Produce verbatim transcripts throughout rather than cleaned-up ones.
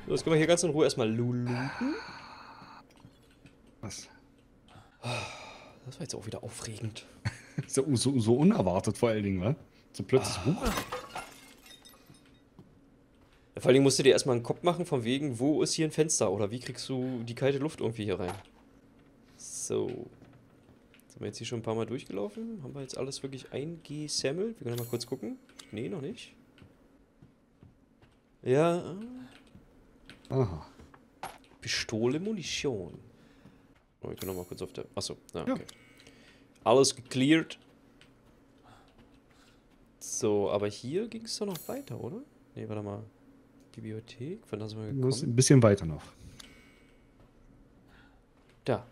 So, jetzt können wir hier ganz in Ruhe erstmal looten. Was? Das war jetzt auch wieder aufregend. So, so, so unerwartet vor allen Dingen, wa? So plötzlich. Ah. Ja, vor allen Dingen musst du dir erstmal einen Kopf machen, von wegen, wo ist hier ein Fenster? Oder wie kriegst du die kalte Luft irgendwie hier rein? So. Sind wir jetzt hier schon ein paar Mal durchgelaufen? Haben wir jetzt alles wirklich eingesammelt? Wir können mal kurz gucken. Nee, noch nicht. Ja. Aha. Pistole, Munition. Oh, wir können noch mal kurz auf der... Achso, ja, okay. Ja. Alles gecleared. So, aber hier ging es doch noch weiter, oder? Nee, warte mal. Bibliothek, von da sind wir Du musst gekommen. ein bisschen weiter noch. Da.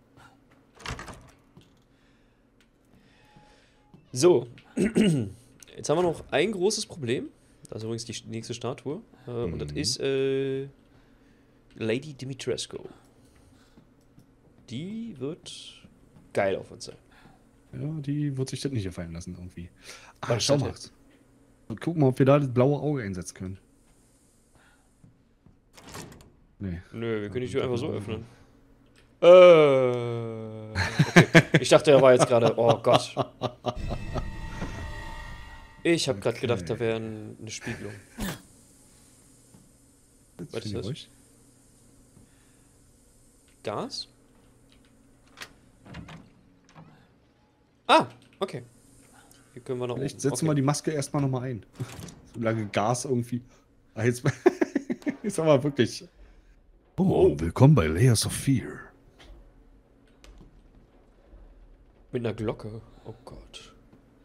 So. Jetzt haben wir noch ein großes Problem. Das ist übrigens die nächste Statue. Äh, mhm. Und das ist äh, Lady Dimitrescu. Die wird geil auf uns sein. Ja, die wird sich das nicht gefallen lassen irgendwie. Ah, Was schau ist mal. das jetzt? Und gucken mal, ob wir da das blaue Auge einsetzen können. Nee. Nö, wir können die Tür einfach so öffnen. Äh. Okay. Ich dachte, er war jetzt gerade. Oh Gott. Ich habe gerade Okay. gedacht, da wäre ein, eine Spiegelung. Was ist das? Ruhig. Gas? Ah, okay. Hier können wir noch. Vielleicht oben. setzen Okay. wir die Maske erstmal nochmal ein. Solange Gas irgendwie. Ah, jetzt ist aber wirklich. Oh, willkommen bei Layers of Fear. Mit einer Glocke. Oh Gott.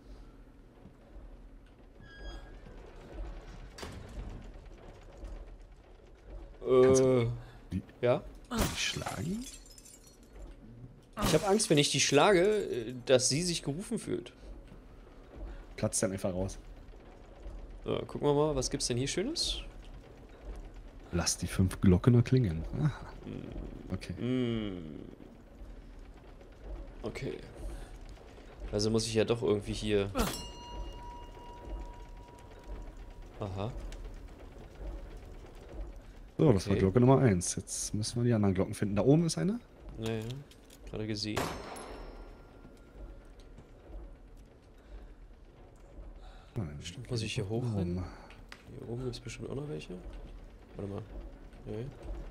Äh. Die, Ja? die schlagen? Ich habe Angst, wenn ich die schlage, dass sie sich gerufen fühlt. Platzt dann einfach raus. So, gucken wir mal, was gibt's denn hier Schönes? Lass die fünf Glocken erklingen. Aha. Okay. Mm. Okay. Also muss ich ja doch irgendwie hier... Aha. So, das war Okay. Glocke Nummer eins. Jetzt müssen wir die anderen Glocken finden. Da oben ist eine. Naja, gerade gesehen. Nein. Bestimmt muss ich hier hochrennen. Hier oben gibt es bestimmt auch noch welche. Warte mal. Nee.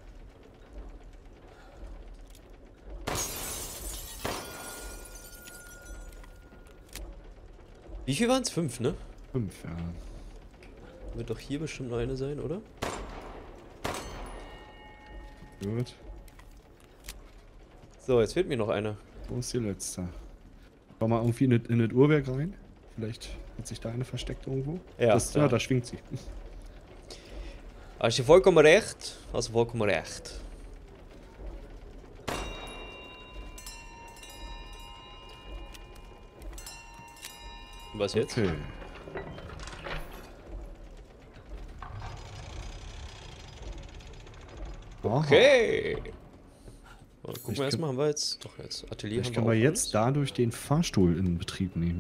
Wie viel waren es? Fünf, ne? Fünf, ja. Wird doch hier bestimmt noch eine sein, oder? Gut. So, jetzt fehlt mir noch eine. Wo ist die letzte? Schau mal irgendwie in das, in das Uhrwerk rein. Vielleicht hat sich da eine versteckt irgendwo. Ja, das, ja. ja, da schwingt sie. Hast du vollkommen recht. Hast du vollkommen recht. Und was jetzt? Okay. Okay. So, gucken Ich wir erstmal, haben wir jetzt. Doch, jetzt Atelier Vielleicht haben können wir wir auch jetzt alles. dadurch den Fahrstuhl in Betrieb nehmen.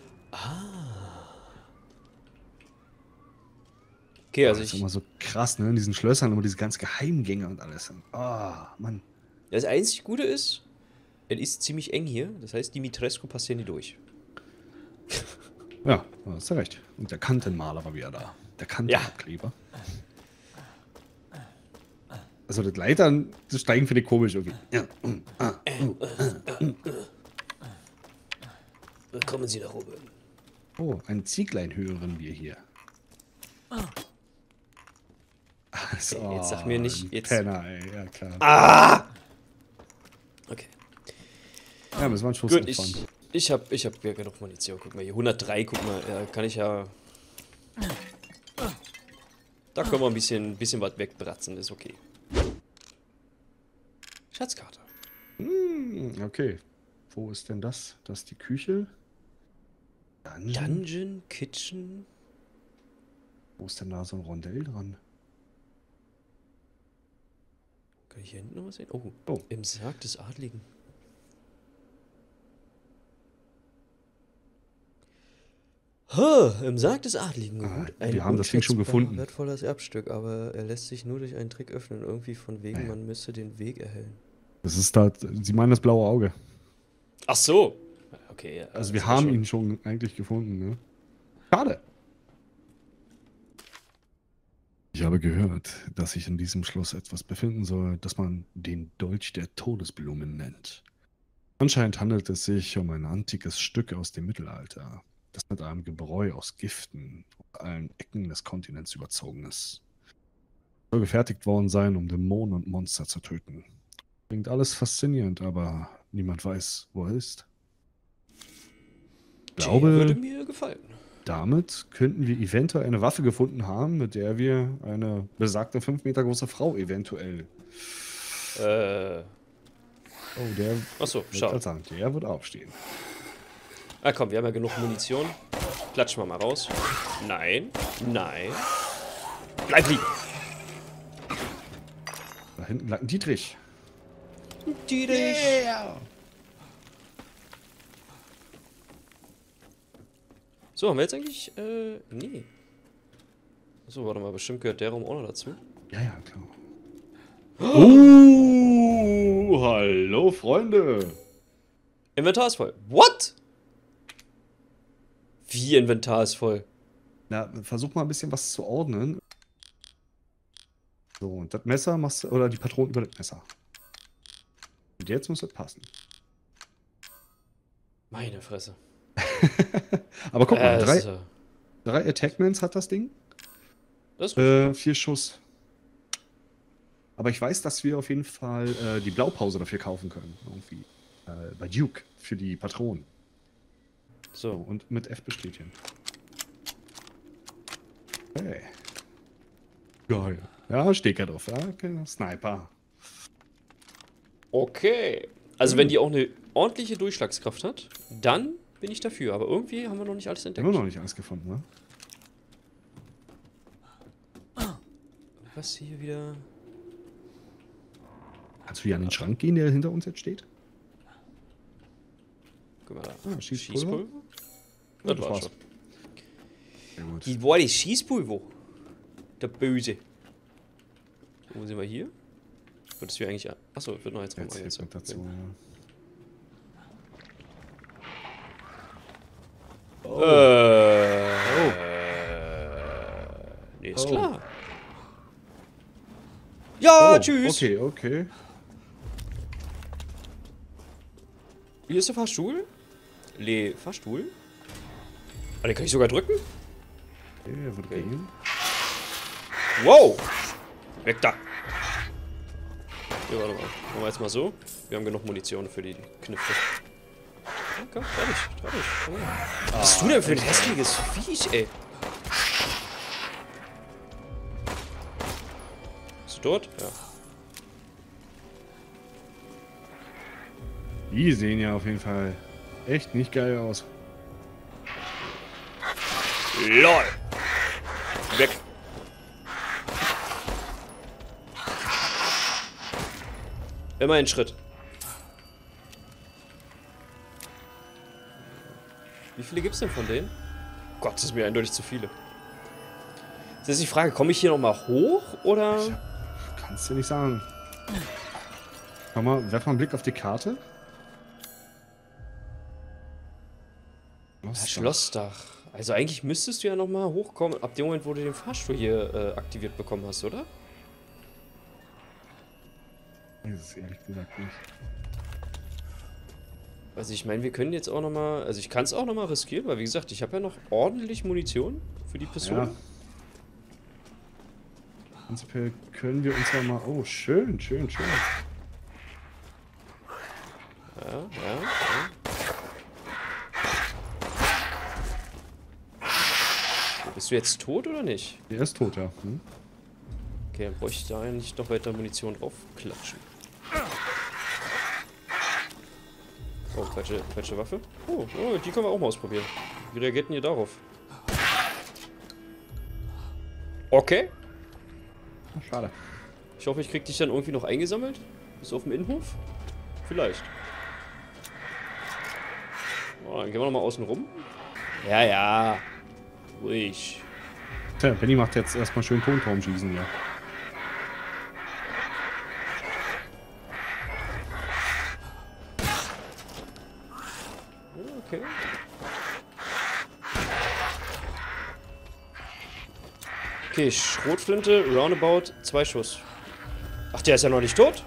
Okay, also Das ist ich. immer so krass, ne? In diesen Schlössern immer diese ganz Geheimgänge und alles. Ah, Mann. Das einzig Gute ist, es ist ziemlich eng hier. Das heißt, Dimitrescu passt hier nicht durch. Ja, da hast du recht. Und der Kantenmaler war wieder da. Der Kantenabkleber. Also das Leitern, das Steigen finde ich komisch irgendwie. Ja. Kommen Sie nach oben. Oh, ein Zieglein hören wir hier. So, Okay, jetzt sag mir nicht, jetzt- Penner, ey. Ja, klar. Ah! Okay. Ja, müssen wir einen Schuss Gut, abfahren. ich, ich hab, ich hab ja genug Munition. Guck mal hier, hundertdrei, guck mal, ja, kann ich ja... Da können wir ein bisschen, bisschen was wegbratzen, ist okay. Schatzkarte. Hm, okay. Wo ist denn das? Das ist die Küche. Dungeon. Dungeon, Kitchen. Wo ist denn da so ein Rondell dran? Kann ich hier hinten noch was sehen? Oh, Oh. im Sarg des Adligen. Huh, im Sarg des Adligen. Ah, Gut, ein wir haben das Ding schon unschätzbar gefunden. wertvolles Erbstück, aber er lässt sich nur durch einen Trick öffnen. Irgendwie von wegen, Ja. man müsse den Weg erhellen. Das ist da, Sie meinen das blaue Auge. Ach so. Okay, ja. Also wir das war haben schon- ihn schon eigentlich gefunden, ne? Schade. Ich habe gehört, dass sich in diesem Schloss etwas befinden soll, das man den Dolch der Todesblumen nennt. Anscheinend handelt es sich um ein antikes Stück aus dem Mittelalter, das mit einem Gebräu aus Giften aus allen Ecken des Kontinents überzogen ist. Es soll gefertigt worden sein, um Dämonen und Monster zu töten. Klingt alles faszinierend, aber niemand weiß, wo er ist. Ich Der glaube, würde mir gefallen. damit könnten wir eventuell eine Waffe gefunden haben, mit der wir eine besagte fünf Meter große Frau eventuell. Äh. Oh, der, Achso, ich schau. grad sagen, der wird aufstehen. Ah komm, wir haben ja genug Munition. Klatschen wir mal raus. Nein. Nein. Bleib liegen. Da hinten lag ein Dietrich. Dietrich. Yeah. So, haben wir jetzt eigentlich. Äh. Nee. So, warte mal, bestimmt gehört der Raum auch noch dazu. Ja, ja, klar. Oh, hallo Freunde. Inventar ist voll. What? Wie Inventar ist voll? Na, versuch mal ein bisschen was zu ordnen. So, und das Messer machst du, oder die Patronen über das Messer. Und jetzt muss das passen. Meine Fresse. Aber guck mal, Äh, drei, ist, äh, drei Attackments hat das Ding. das ist gut. Äh, vier Schuss. Aber ich weiß, dass wir auf jeden Fall äh, die Blaupause dafür kaufen können. Irgendwie. Äh, bei Duke. Für die Patronen. So, So. und mit F bestätigen. Hey. Geil. Ja, steht ja drauf. Ja, okay. Sniper. Okay. Also, wenn die auch eine ordentliche Durchschlagskraft hat, dann bin ich dafür. Aber irgendwie haben wir noch nicht alles entdeckt. Immer noch nicht alles gefunden, ne? Was hier wieder? Kannst du hier an den Schrank gehen, der hinter uns jetzt steht? Guck mal da. Ah, Schießpulver? Das, das war's war's. schon. Sehr gut. Die war die Schießpulver. Der Böse. Wo sind wir hier? Würdest du eigentlich. Achso, wird noch jetzt Jetzt mal jetzt mit dazu, Okay. ja. Oh. Äh. Nee, ist Oh. klar. Ja, Oh, tschüss. Okay, okay. Hier ist der Fahrstuhl. Le, Fahrstuhl? Ah, den kann ich sogar drücken? Okay, er wird Okay. gehen. Wow! Weg da! Ja, warte mal. Machen wir jetzt mal so. Wir haben genug Munition für die Knifte. Ja, komm, fertig, fertig. Komm her. Was bist du denn für ein hässliches Viech, ey? Bist du dort? Ja. Die sehen ja auf jeden Fall echt nicht geil aus. LOL! Weg! Immer einen Schritt. Wie viele gibt's denn von denen? Gott, das ist mir eindeutig zu viele. Jetzt ist die Frage, komme ich hier nochmal hoch oder? Kannst du nicht sagen. Schau mal, werf mal einen Blick auf die Karte. Das Schlossdach. Also eigentlich müsstest du ja nochmal hochkommen, ab dem Moment, wo du den Fahrstuhl hier äh, aktiviert bekommen hast, oder? Ich weiß es ehrlich gesagt nicht. Also ich meine, wir können jetzt auch nochmal, also ich kann es auch nochmal riskieren, weil wie gesagt, ich habe ja noch ordentlich Munition für die Pistole. Ja. Prinzipiell können wir uns ja mal... Oh, schön, schön, schön. Ja, ja, ja. Bist du jetzt tot oder nicht? Der ist tot, ja. Hm? Okay, dann bräuchte ich da eigentlich noch weiter Munition drauf klatschen. Oh, falsche, falsche Waffe. Oh, oh, die können wir auch mal ausprobieren. Wie reagiert denn ihr darauf? Okay. Ach, schade. Ich hoffe, ich krieg dich dann irgendwie noch eingesammelt. Bis auf dem Innenhof? Vielleicht. Oh, dann gehen wir noch mal außen rum. Ja, ja. Ruhig. Tja, Benny macht jetzt erstmal schön Tontraumschießen, ja. Okay. Okay, Schrotflinte, Roundabout, zwei Schuss. Ach, der ist ja noch nicht tot?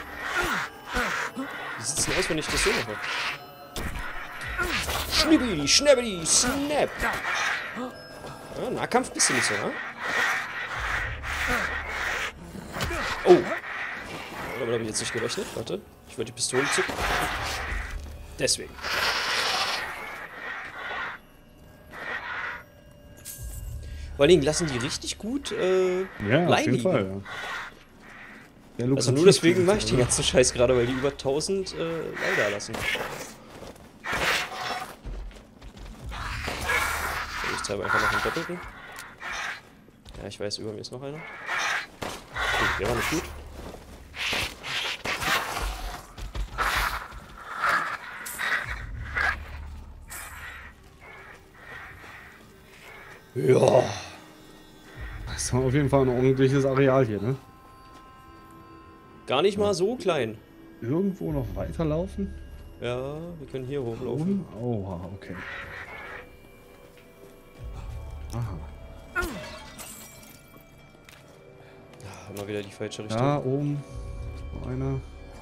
Wie sieht's denn aus, wenn ich das so mache? Schnibbidi, schnabbidi, snap! Ja, Nahkampf bist du nicht so, ne? Oh! Damit habe ich jetzt nicht gerechnet. Warte, ich wollte die Pistole zücken. Deswegen. Vor allen Dingen lassen die richtig gut äh, Ja, auf jeden liegen. Fall, ja. Ja, Also nur deswegen mache ich den ganzen Scheiß gerade, weil die über tausend äh, leider lassen. So, ich zeige einfach noch einen Doppelten. Ja, ich weiß, über mir ist noch einer. Oh, der war nicht gut. Ja. Das ist auf jeden Fall ein ordentliches Areal hier, ne? Gar nicht mal so klein. Irgendwo noch weiterlaufen? Ja, wir können hier hochlaufen. Oha, okay. Aha. Ja, mal wieder die falsche Richtung. Da oben noch einer.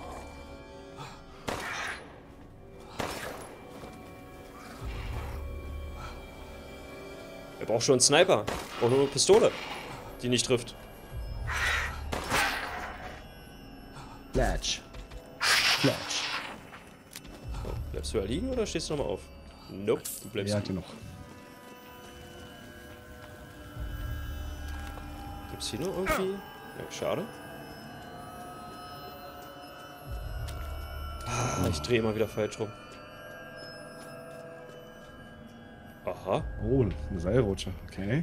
Er braucht schon einen Sniper. Braucht nur eine Pistole, die nicht trifft. Fletch. Fletch. Oh, bleibst du da liegen oder stehst du nochmal auf? Nope, du bleibst Ja, liegen. genug. Gibt's hier noch irgendwie? Ja, schade. Ah, ich drehe immer wieder falsch rum. Aha. Oh, eine Seilrutsche, okay.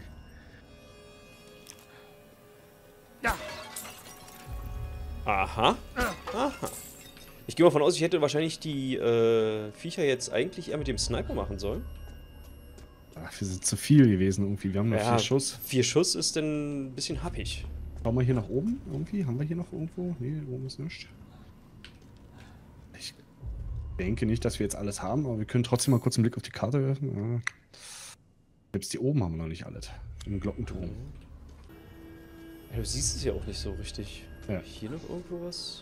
Aha. Aha. Ich gehe mal von aus, ich hätte wahrscheinlich die äh, Viecher jetzt eigentlich eher mit dem Sniper machen sollen. Ach, wir sind zu viel gewesen irgendwie. Wir haben noch Ja, vier Schuss. Vier Schuss ist denn ein bisschen happig. Schauen wir hier nach oben irgendwie? Haben wir hier noch irgendwo? Nee, oben ist nichts. Ich denke nicht, dass wir jetzt alles haben, aber wir können trotzdem mal kurz einen Blick auf die Karte werfen. Ja. Selbst die oben haben wir noch nicht alles. Im Glockenturm. Ja, du siehst es ja auch nicht so richtig. Ja. Hier noch irgendwo was?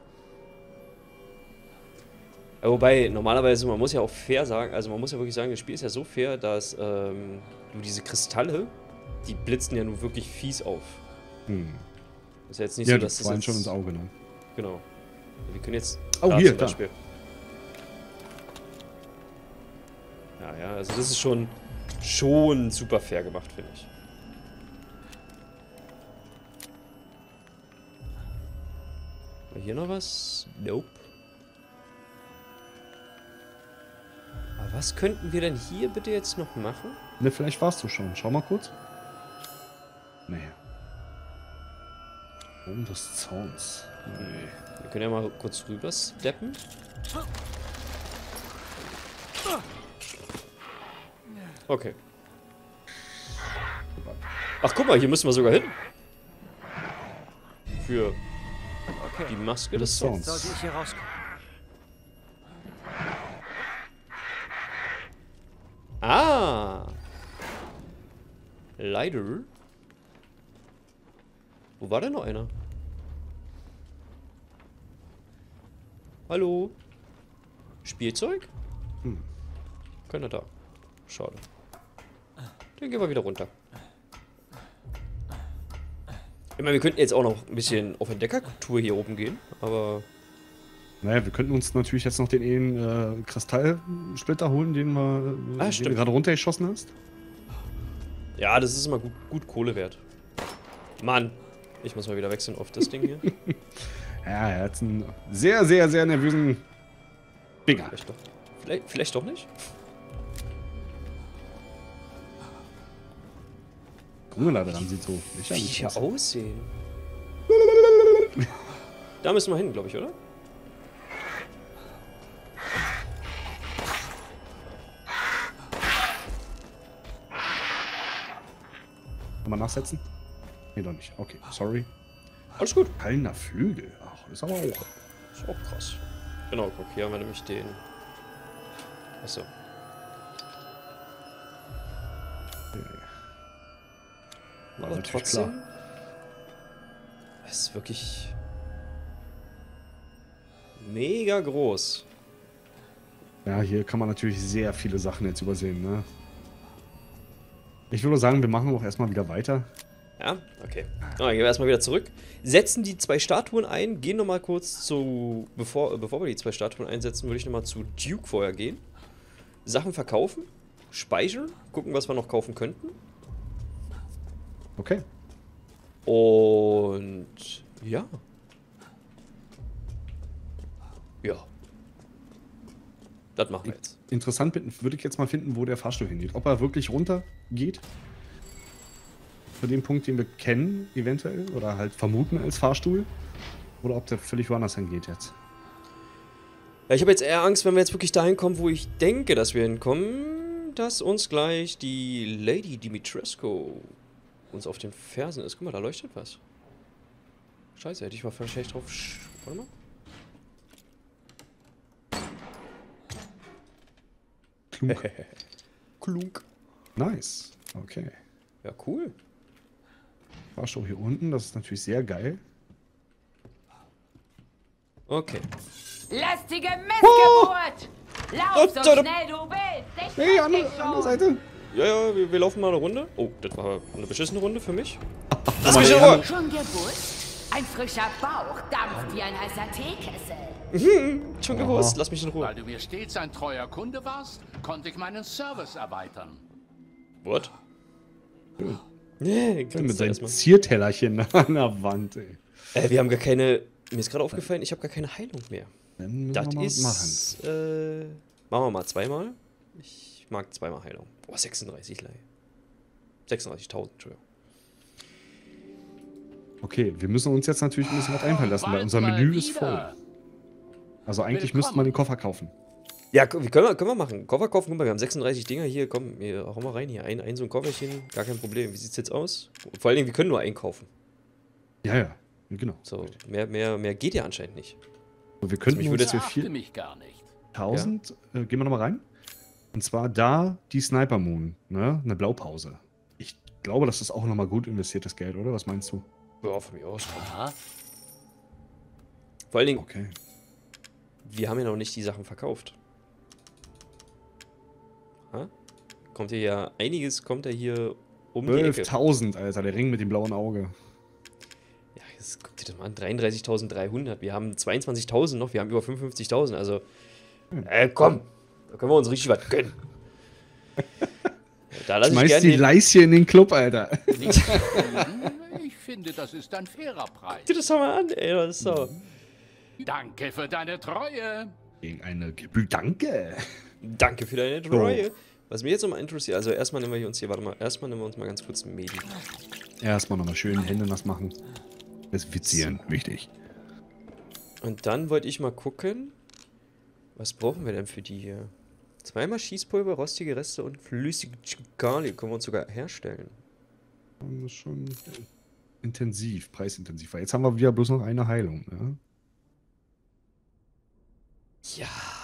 Ja, wobei, normalerweise, man muss ja auch fair sagen, also man muss ja wirklich sagen, das Spiel ist ja so fair, dass ähm, du diese Kristalle, die blitzen ja nun wirklich fies auf. Hm. Das ist ja jetzt nicht Ja, so, die dass das fallen jetzt... schon ins Auge, ne? Genau. Wir können jetzt... Oh, da hier, zum da. Beispiel. Ja, ja, also das ist schon, schon super fair gemacht, finde ich. War hier noch was? Nope. Aber was könnten wir denn hier bitte jetzt noch machen? Ne, vielleicht warst du schon. Schau mal kurz. Nee. Um des Zauns. Nee. Wir können ja mal kurz rüber steppen. Okay. Ach, guck mal, hier müssen wir sogar hin. Für Okay. die Maske des Des Sounds. Sounds. Sollte ich hier rauskommen? Ah! Leider. Wo war denn noch einer? Hallo? Spielzeug? Hm. Keiner da. Schade. Dann gehen wir wieder runter. Ich meine, wir könnten jetzt auch noch ein bisschen auf Entdeckertour hier oben gehen, aber... Naja, wir könnten uns natürlich jetzt noch den einen äh, Kristallsplitter holen, den, wir, äh, Ah, den stimmt. du gerade runtergeschossen hast. Ja, das ist immer gut, gut Kohle wert. Mann, ich muss mal wieder wechseln auf das Ding hier. Ja, er hat einen sehr, sehr, sehr nervösen Finger. Vielleicht doch, vielleicht, vielleicht doch nicht. Guck mal, daran sieht so Wie lächerlich hier aus. aussehen. Da müssen wir hin, glaube ich, oder? Kann man nachsetzen? Nee, doch nicht. Okay, sorry. Alles gut. Keiner Flügel. Ach, ist aber auch. Ist auch krass. Genau, guck, hier haben wir nämlich den... Achso. Okay. War Aber natürlich trotzdem... klar. Es ist wirklich... mega groß. Ja, hier kann man natürlich sehr viele Sachen jetzt übersehen, ne? Ich würde sagen, wir machen auch erstmal wieder weiter. Ja, okay. Ah, dann gehen wir erstmal wieder zurück. Setzen die zwei Statuen ein. Gehen nochmal kurz zu... Bevor, bevor wir die zwei Statuen einsetzen, würde ich nochmal zu Duke vorher gehen. Sachen verkaufen. Speichern. Gucken, was wir noch kaufen könnten. Okay. Und... ja. Ja. Das machen wir jetzt. Interessant würde ich jetzt mal finden, wo der Fahrstuhl hingeht. Ob er wirklich runter geht. Für den Punkt, den wir kennen, eventuell. Oder halt vermuten als Fahrstuhl. Oder ob der völlig woanders hingeht jetzt. Ja, ich habe jetzt eher Angst, wenn wir jetzt wirklich dahin kommen, wo ich denke, dass wir hinkommen, dass uns gleich die Lady Dimitrescu uns auf den Fersen ist. Guck mal, da leuchtet was. Scheiße, hätte ich mal vielleicht drauf... Sch Warte mal. Klunk. Klunk. Nice. Okay. Ja, cool. Fahrstuhl hier unten, das ist natürlich sehr geil. Okay. Lästige Missgeburt! Lauf so Oh, da- schnell du willst! Ich Hey, treffe andere, dich schon. andere Seite. Ja, ja, wir, wir laufen mal eine Runde. Oh, das war eine beschissene Runde für mich. Lass mich in Ruhe. Schon gewusst? Ein frischer Bauch dampft wie ein heißer Teekessel. Schon Aha. gewusst, lass mich in Ruhe. Weil du mir stets ein treuer Kunde warst, konnte ich meinen Service erweitern. What? Nee, Mit seinem Ziertellerchen an der Wand, ey. Äh, wir haben gar keine... Mir ist gerade aufgefallen, ich habe gar keine Heilung mehr. Dann müssen Das wir mal ist... machen. Äh, machen wir mal zweimal. Ich mag zweimal Heilung. Boah, sechsunddreißig Lei. sechsunddreißigtausend, Entschuldigung. Okay, wir müssen uns jetzt natürlich ein bisschen was einfallen lassen, weil Bald unser mal Menü ist voll. wieder. Also eigentlich Willkommen. müsste man den Koffer kaufen. Ja, k- wie können wir, können wir machen. Koffer kaufen, guck mal, wir haben sechsunddreißig Dinger hier. Komm, wir hauen mal rein hier. Ein, ein so ein Kofferchen, gar kein Problem. Wie sieht's jetzt aus? Vor allen Dingen, wir können nur einkaufen. Ja, ja, genau. So, mehr, mehr, mehr geht ja anscheinend nicht. So, wir könnten mich uns würde für Beachte mich gar nicht. viertausend, äh, gehen wir nochmal rein. Und zwar da die Sniper Moon, ne? Eine Blaupause. Ich glaube, das ist auch nochmal gut investiertes Geld, oder? Was meinst du? Ja, von mir aus. Komm. Aha. Vor allen Dingen, Okay. wir haben ja noch nicht die Sachen verkauft. Ha? Kommt hier ja einiges, kommt ja hier um die Ecke. zwölftausend, Alter, der Ring mit dem blauen Auge. Ja, jetzt guck dir das mal an, dreiunddreißigtausenddreihundert. Wir haben zweiundzwanzigtausend noch, wir haben über fünfundfünfzigtausend, also... Äh, komm, da können wir uns richtig was gönnen. Da lasse ich Schmeiß gerne die den... Leis in den Club, Alter. Ich finde, das ist ein fairer Preis. Guck dir das doch mal an, ey, das ist so... Danke für deine Treue. Gegen eine Gebühr. Danke. Danke für deine Treue. Was mich jetzt nochmal interessiert, also erstmal nehmen wir hier uns hier, warte mal, erstmal nehmen wir uns mal ganz kurz ein Medi. Erstmal nochmal schön Hände nass machen. Desinfizieren, wichtig. Und dann wollte ich mal gucken, was brauchen wir denn für die hier? Zweimal Schießpulver, rostige Reste und flüssige Chikali können wir uns sogar herstellen. Das ist schon intensiv, preisintensiv. Weil jetzt haben wir wieder bloß noch eine Heilung, ne? Ja.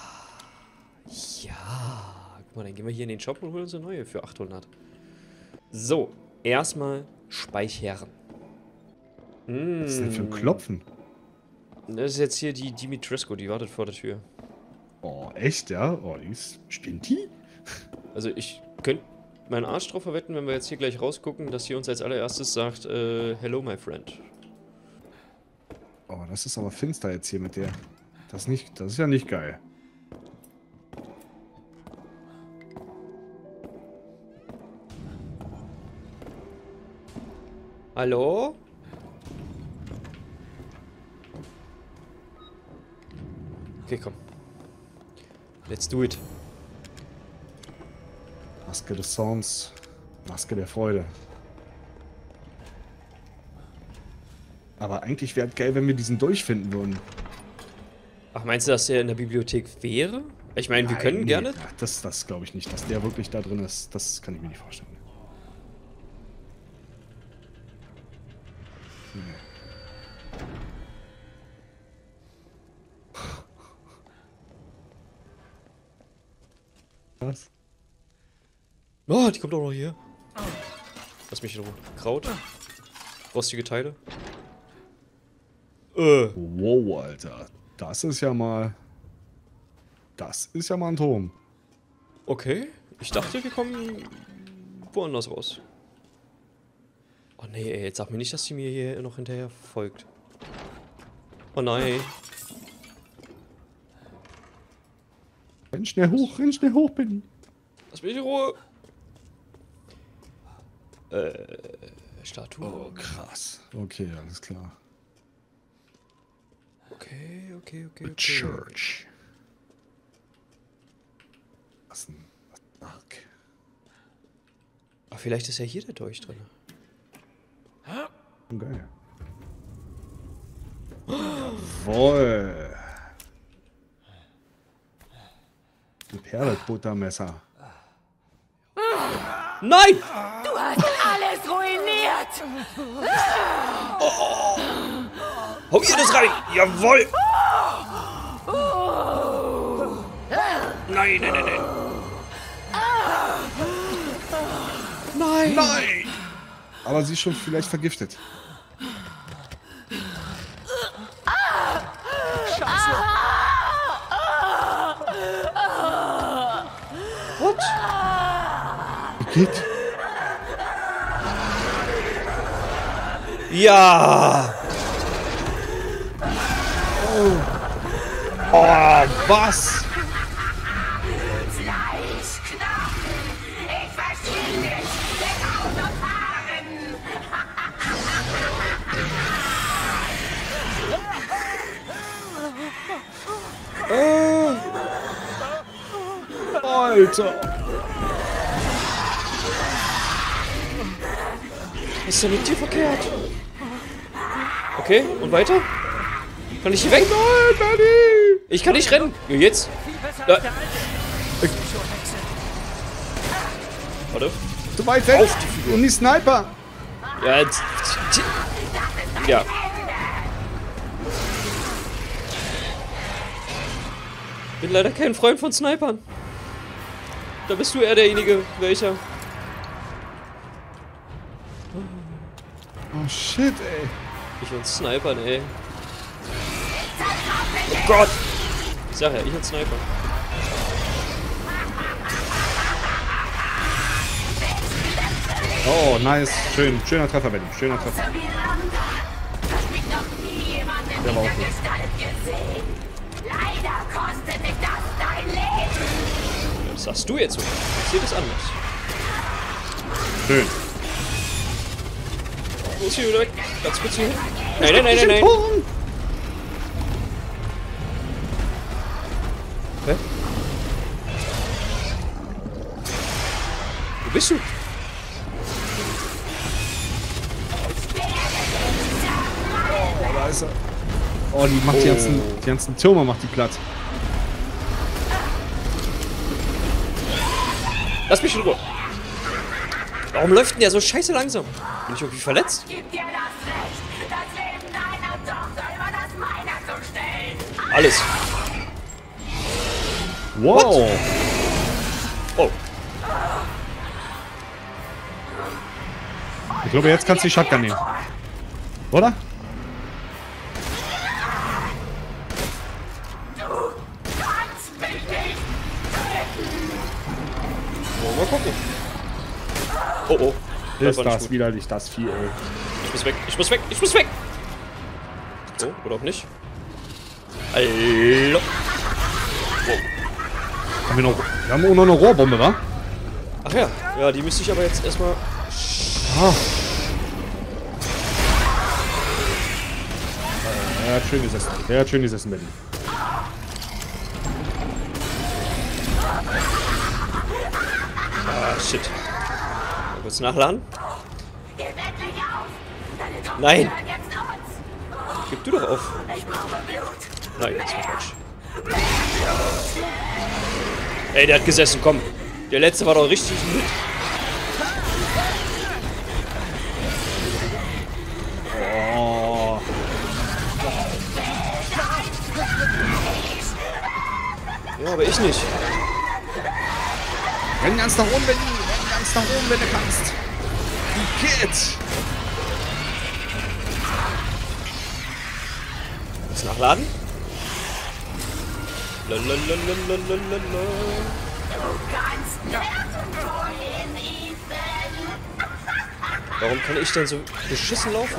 Ja. Guck mal, dann gehen wir hier in den Shop und holen uns eine neue für achthundert. So, erstmal speichern. Was ist denn für ein Mm. Klopfen? Das ist jetzt hier die Dimitrescu, die wartet vor der Tür. Oh, echt, ja? Oh, die ist... Stimmt die? Also ich könnte meinen Arsch drauf verwetten, wenn wir jetzt hier gleich rausgucken, dass sie uns als allererstes sagt, äh, hello my friend. Oh, das ist aber finster jetzt hier mit der. Das ist nicht... Das ist ja nicht geil. Hallo? Okay, komm. Let's do it. Maske des Sounds. Maske der Freude. Aber eigentlich wäre es geil, wenn wir diesen durchfinden würden. Ach, meinst du, dass der in der Bibliothek wäre? Ich meine, wir Nein, können nee, gerne. Das, das glaube ich nicht, dass der wirklich da drin ist. Das kann ich mir nicht vorstellen. Nee. Was? Oh, die kommt auch noch hier. Lass mich in Ruhe. Kraut. Rostige Teile. Äh. Wow, Alter. Das ist ja mal... Das ist ja mal ein Turm. Okay. Ich dachte, wir kommen woanders raus. Oh nee, ey. Jetzt sag mir nicht, dass die mir hier noch hinterher folgt. Oh nein. Renn schnell hoch, renn schnell hoch, Benny. Lass mich in Ruhe. Äh, Statue. Oh, krass. Okay, alles klar. Okay, okay, okay, The okay. Church. Was ein... Was ein Ark. Aber vielleicht ist ja hier der Dolch drin. Oh, geil. Jawoll. Ein Perlbuttermesser. Nein! Du hast alles ruiniert! Hau ihr das rein! Jawoll! Nein, nein, nein, nein. Nein! Nein! Aber sie ist schon vielleicht vergiftet. What? Wie geht? Ja! Oh. Oh, was? Ich verstehe dich! Der Autofahren! Alter! Was ist denn mit dir verkehrt? Okay, und weiter? Kann ich hier weg? Nein, Benny! Ich kann nicht rennen. Ja, jetzt. Ja. Warte. Zu weit weg! Auf die Figur. Und die Sniper! Ja, jetzt. Ja. Bin leider kein Freund von Snipern. Da bist du eher derjenige, welcher. Oh shit, ey. Ich und Snipern, ey. Oh Gott! Ich sag ja, ich und Sniper. Oh, nice. Schön. Schöner Treffer, Benny. Schöner Treffer. Der war auch gut. Leider kostet mich das dein Leben! Das sagst du jetzt so. Ich sehe das anders. Schön. Wo ist hier wieder weg? Ganz kurz hier hin. Nein, nein, nein, nein, nein. Hä? Wo bist du? Oh, da ist er. Oh, die macht die ganzen, die ganzen Türme macht die platt. Lass mich in Ruhe. Warum läuft denn der so scheiße langsam? Bin ich irgendwie verletzt? Gib dir das Recht, das Leben deiner Tochter über das meiner zu stellen! Alles. Wow. Oh. Ich glaube, jetzt kannst du die Shotgun nehmen. Oder? Wollen wir mal gucken. Oh oh. Ist war nicht das gut. widerlich, das Vieh, ey. Ich muss weg, ich muss weg, ich muss weg! So, oder auch nicht? Hallo! Wow. Haben wir noch. Wir haben auch noch eine Rohrbombe, wa? Ach ja, ja, die müsste ich aber jetzt erstmal. Ah. Er hat schön gesessen. Er hat schön gesessen, Benny. Ah, shit. Mal kurz nachladen. Gib endlich auf! Deine Tochter Nein! gehört jetzt uns! Gib du doch auf. Ich brauche Blut! Nein, das war falsch. Ey, der hat gesessen, komm. Der letzte war doch richtig gut. Oh. Ja, aber ich nicht. Renn ganz nach oben, wenn du, renn ganz nach oben, wenn du kannst. Geht! Muss nachladen? Lalalalalalala. Warum kann ich denn so beschissen laufen?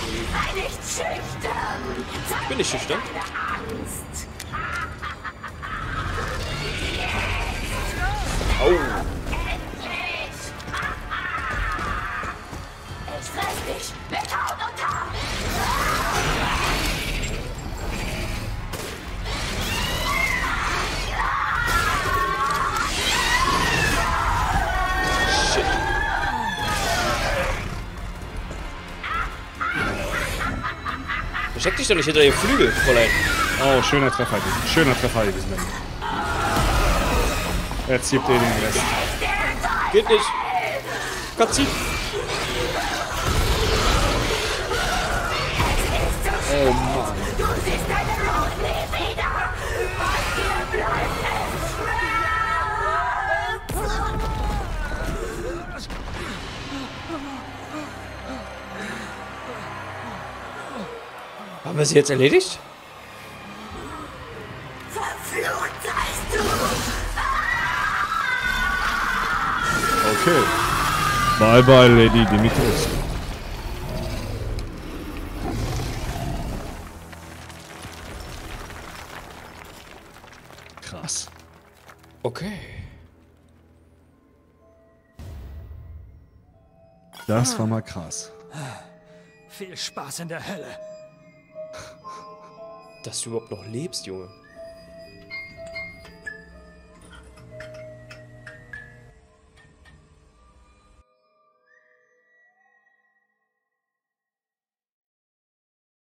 Ich bin nicht schüchtern. Au. Ich fress dich mit Haut und Haar. Shit. Versteck dich doch nicht hinter dem Flügel, Fräulein. Oh, schöner Treffer gewesen. Schöner Treffer gewesen. Jetzt gibt ihr den Rest. Geht nicht. Cutscene. Oh Mann. Haben wir sie jetzt erledigt? Verflucht seist du! Okay. Bye bye, Lady Dimitrescu. Krass. Okay. Das war mal krass. Viel Spaß in der Hölle. Dass du überhaupt noch lebst, Junge.